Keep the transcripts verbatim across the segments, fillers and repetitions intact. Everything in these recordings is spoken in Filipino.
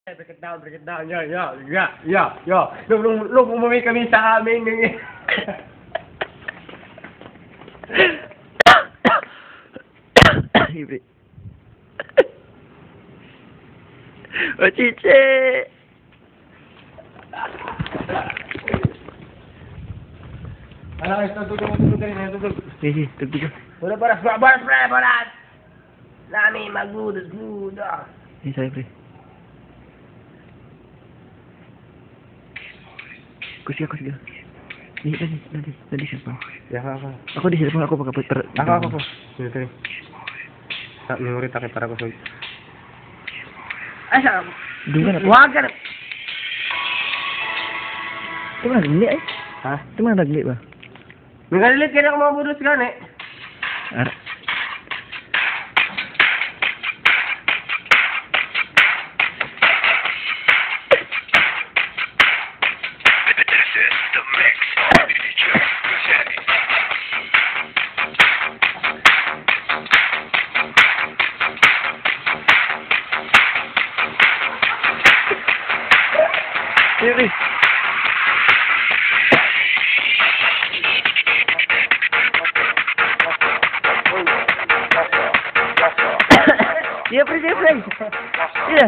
Break it down, break it down. Yeah, yeah, yeah, yeah, yeah. Nung, nung, nung umuwi kami sa amin, nung... Libre. O, chiche! Alam, ito, tutulog, tutulog ka rin, tutulog. Sige, tugtog ka. Wala para sa baras, pre, baras! Nami, magbudas, buda. Sige, sorry, pre. Kusiga, kusiga. Dali, dali, dali, dali siya pa. Ya, ako, ako. Ako di sila ako pagkapit. Ako, ako, ako. Sige, sige. Sa, memory take para ko sa... Ay, sa... Doon ka na. Huwag ka na! Ito mo nagli ay? Ha? Ito mo nagli ba? Nagalilit ka na kung mga budos ka, ne? Ara. Sige. Iya, pre, iya, pre. Iya.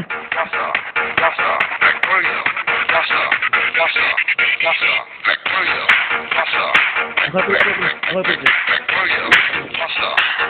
Apa, pre? Apa, pre?